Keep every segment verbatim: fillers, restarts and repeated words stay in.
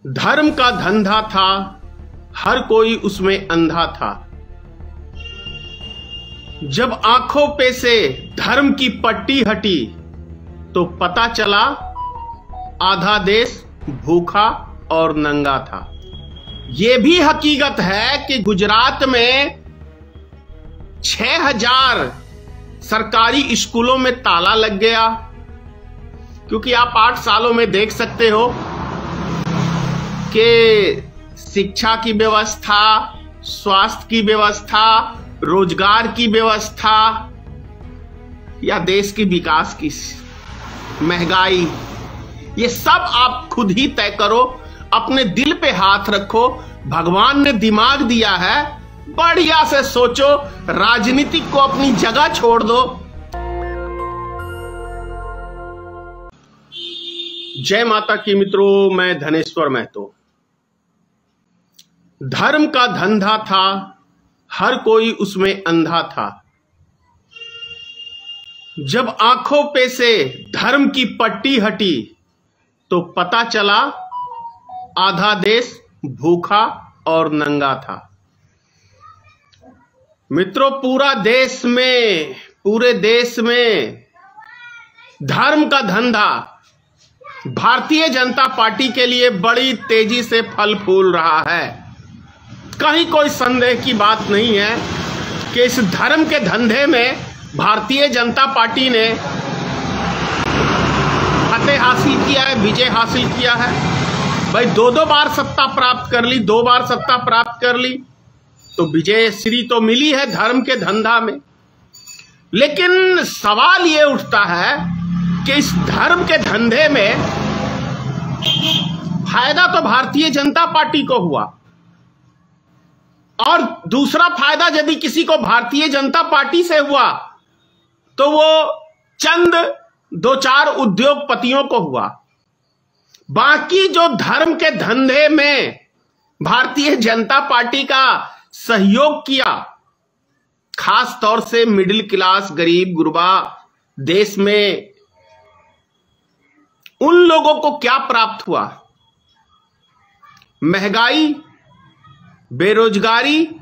धर्म का धंधा था, हर कोई उसमें अंधा था। जब आंखों पे से धर्म की पट्टी हटी तो पता चला आधा देश भूखा और नंगा था। यह भी हकीकत है कि गुजरात में छह हजार सरकारी स्कूलों में ताला लग गया, क्योंकि आप आठ सालों में देख सकते हो कि शिक्षा की व्यवस्था, स्वास्थ्य की व्यवस्था, रोजगार की व्यवस्था या देश की विकास की महंगाई, ये सब आप खुद ही तय करो। अपने दिल पे हाथ रखो। भगवान ने दिमाग दिया है, बढ़िया से सोचो, राजनीतिक को अपनी जगह छोड़ दो। जय माता की मित्रों, मैं धनेश्वर महतो। धर्म का धंधा था, हर कोई उसमें अंधा था। जब आंखों पे से धर्म की पट्टी हटी तो पता चला आधा देश भूखा और नंगा था। मित्रों, पूरा देश में पूरे देश में धर्म का धंधा भारतीय जनता पार्टी के लिए बड़ी तेजी से फल फूल रहा है। कहीं कोई संदेह की बात नहीं है कि इस धर्म के धंधे में भारतीय जनता पार्टी ने फतेह हासिल किया है, विजय हासिल किया है। भाई दो दो बार सत्ता प्राप्त कर ली, दो बार सत्ता प्राप्त कर ली तो विजय श्री तो मिली है धर्म के धंधा में। लेकिन सवाल ये उठता है कि इस धर्म के धंधे में फायदा तो भारतीय जनता पार्टी को हुआ, और दूसरा फायदा यदि किसी को भारतीय जनता पार्टी से हुआ तो वो चंद दो चार उद्योगपतियों को हुआ। बाकी जो धर्म के धंधे में भारतीय जनता पार्टी का सहयोग किया, खास तौर से मिडिल क्लास, गरीब गुरबा देश में, उन लोगों को क्या प्राप्त हुआ? महंगाई, बेरोजगारी।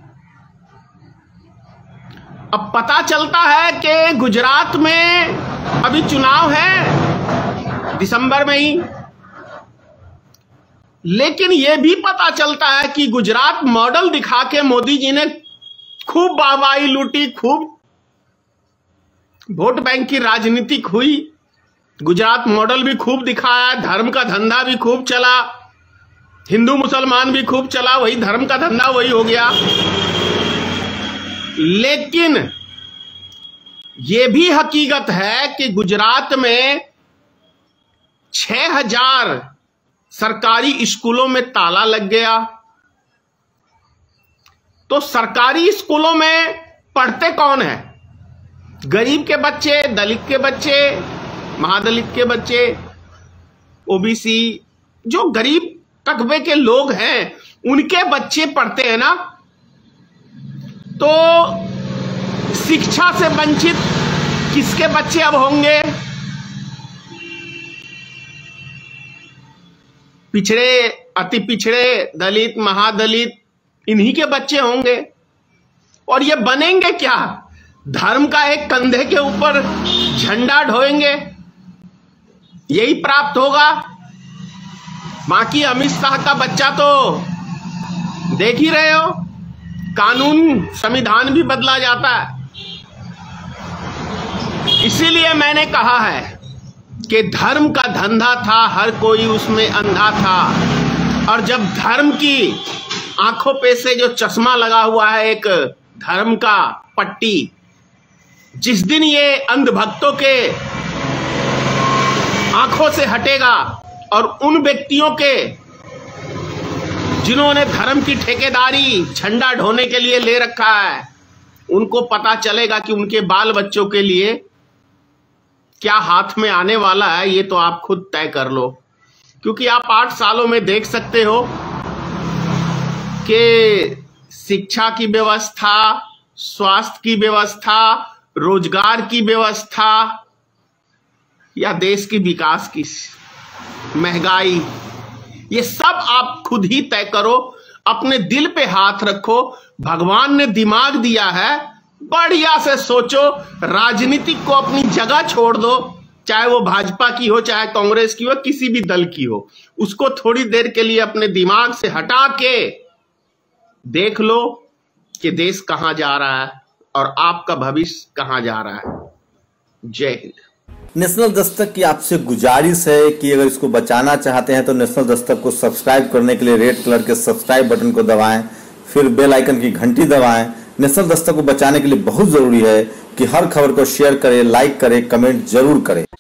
अब पता चलता है कि गुजरात में अभी चुनाव है दिसंबर में ही, लेकिन यह भी पता चलता है कि गुजरात मॉडल दिखा के मोदी जी ने खूब वाहवाही लूटी, खूब वोट बैंक की राजनीति हुई। गुजरात मॉडल भी खूब दिखाया, धर्म का धंधा भी खूब चला, हिंदू मुसलमान भी खूब चला, वही धर्म का धंधा वही हो गया। लेकिन यह भी हकीकत है कि गुजरात में छह हजार सरकारी स्कूलों में ताला लग गया। तो सरकारी स्कूलों में पढ़ते कौन है? गरीब के बच्चे, दलित के बच्चे, महादलित के बच्चे, ओबीसी, जो गरीब तबके के लोग हैं उनके बच्चे पढ़ते हैं ना। तो शिक्षा से वंचित किसके बच्चे अब होंगे? पिछड़े, अति पिछड़े, दलित, महादलित, इन्हीं के बच्चे होंगे। और ये बनेंगे क्या? धर्म का एक कंधे के ऊपर झंडा ढोएंगे, यही प्राप्त होगा। बाकी अमित शाह का बच्चा तो देख ही रहे हो, कानून, संविधान भी बदला जाता है। इसीलिए मैंने कहा है कि धर्म का धंधा था, हर कोई उसमें अंधा था। और जब धर्म की आंखों पे से जो चश्मा लगा हुआ है, एक धर्म का पट्टी, जिस दिन ये अंधभक्तों के आंखों से हटेगा और उन व्यक्तियों के जिन्होंने धर्म की ठेकेदारी झंडा ढोने के लिए ले रखा है, उनको पता चलेगा कि उनके बाल बच्चों के लिए क्या हाथ में आने वाला है। ये तो आप खुद तय कर लो, क्योंकि आप आठ सालों में देख सकते हो कि शिक्षा की व्यवस्था, स्वास्थ्य की व्यवस्था, रोजगार की व्यवस्था या देश की विकास की महंगाई, ये सब आप खुद ही तय करो, अपने दिल पे हाथ रखो। भगवान ने दिमाग दिया है, बढ़िया से सोचो। राजनीति को अपनी जगह छोड़ दो, चाहे वो भाजपा की हो, चाहे कांग्रेस की हो, किसी भी दल की हो, उसको थोड़ी देर के लिए अपने दिमाग से हटा के देख लो कि देश कहां जा रहा है और आपका भविष्य कहां जा रहा है। जय हिंद। नेशनल दस्तक की आपसे गुजारिश है कि अगर इसको बचाना चाहते हैं तो नेशनल दस्तक को सब्सक्राइब करने के लिए रेड कलर के सब्सक्राइब बटन को दबाएं, फिर बेल आइकन की घंटी दबाएं। नेशनल दस्तक को बचाने के लिए बहुत जरूरी है कि हर खबर को शेयर करें, लाइक करें, कमेंट जरूर करें।